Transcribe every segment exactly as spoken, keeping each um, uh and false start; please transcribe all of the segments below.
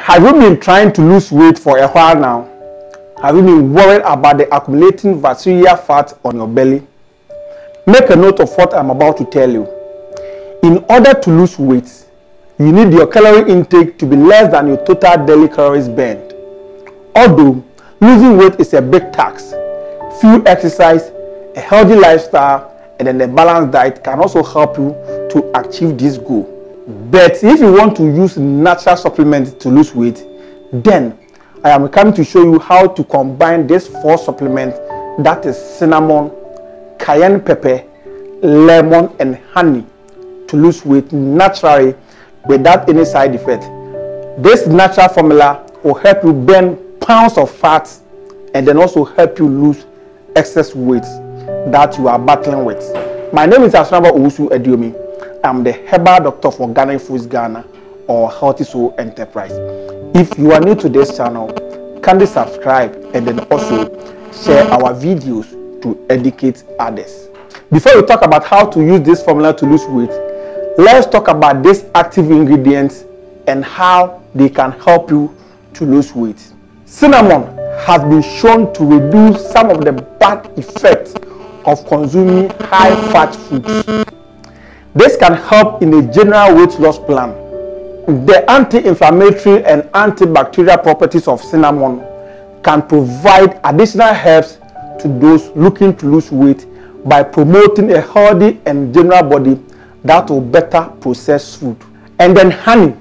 Have you been trying to lose weight for a while now? Have you been worried about the accumulating visceral fat on your belly? Make a note of what I'm about to tell you. In order to lose weight, you need your calorie intake to be less than your total daily calories burned. Although losing weight is a big task, few exercise, a healthy lifestyle, and then a balanced diet can also help you to achieve this goal. But if you want to use natural supplements to lose weight, then I am coming to show you how to combine these four supplements, that is cinnamon, cayenne pepper, lemon, and honey, to lose weight naturally without any side effect. This natural formula will help you burn pounds of fat and then also help you lose excess weight that you are battling with. My name is Asraba Owusu Adiomi. I'm the herbal doctor for Ghana Foods Ghana or Healthy Soul Enterprise. If you are new to this channel, kindly subscribe and then also share our videos to educate others. Before we talk about how to use this formula to lose weight, let's talk about these active ingredients and how they can help you to lose weight. Cinnamon has been shown to reduce some of the bad effects of consuming high-fat foods. This can help in a general weight loss plan. The anti-inflammatory and antibacterial properties of cinnamon can provide additional helps to those looking to lose weight by promoting a healthy and general body that will better process food. And then honey.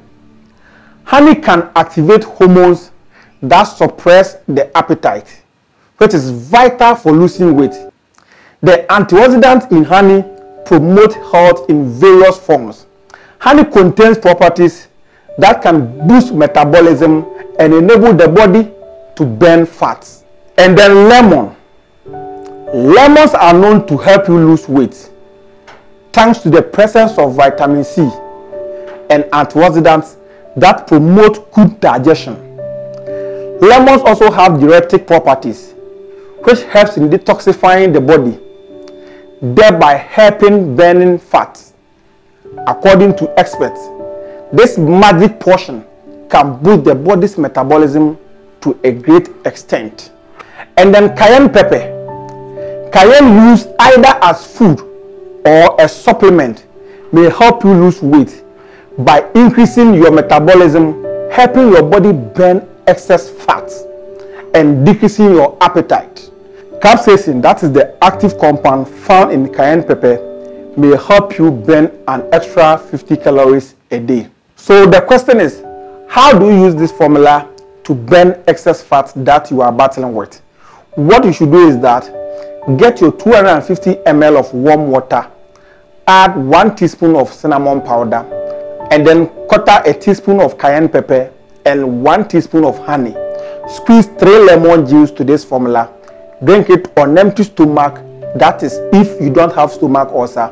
Honey can activate hormones that suppress the appetite, which is vital for losing weight. The antioxidants in honey promote health in various forms. Honey contains properties that can boost metabolism and enable the body to burn fats. And then lemon. Lemons are known to help you lose weight thanks to the presence of vitamin C and antioxidants that promote good digestion. Lemons also have diuretic properties, which helps in detoxifying the body, thereby helping burning fats. According to experts, this magic portion can boost the body's metabolism to a great extent. And then cayenne pepper. Cayenne used either as food or a supplement may help you lose weight by increasing your metabolism, helping your body burn excess fats, and decreasing your appetite. Capsaicin, that is the active compound found in cayenne pepper, may help you burn an extra fifty calories a day. So the question is, how do you use this formula to burn excess fat that you are battling with? What you should do is that get your two hundred fifty milliliters of warm water, add one teaspoon of cinnamon powder, and then quarter a teaspoon of cayenne pepper and one teaspoon of honey. Squeeze three lemon juice to this formula. Drink it on empty stomach, that is if you don't have stomach ulcer,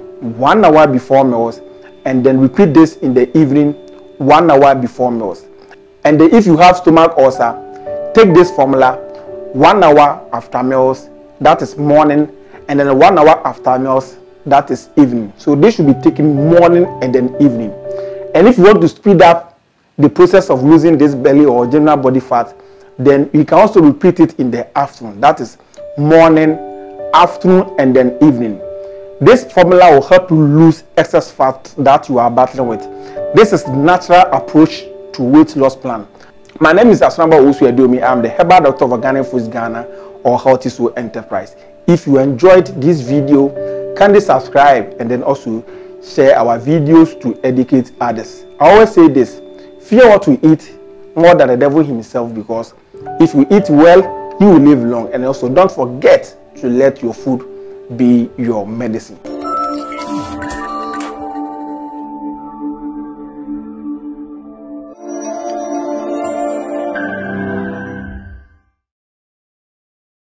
one hour before meals, and then repeat this in the evening, one hour before meals. And then if you have stomach ulcer, take this formula one hour after meals, that is morning, and then one hour after meals, that is evening. So this should be taken morning and then evening. And if you want to speed up the process of losing this belly or general body fat, then you can also repeat it in the afternoon, that is morning, afternoon, and then evening. This formula will help you lose excess fat that you are battling with. This is the natural approach to weight loss plan. My name is Asraba Owusu Adiomi. I'm the herbal doctor of Ghana Foods Ghana or Healthy Soul Enterprise. If you enjoyed this video, kindly subscribe and then also share our videos to educate others. I always say this: fear what we eat more than the devil himself, because if you eat well, you will live long. And also don't forget to let your food be your medicine.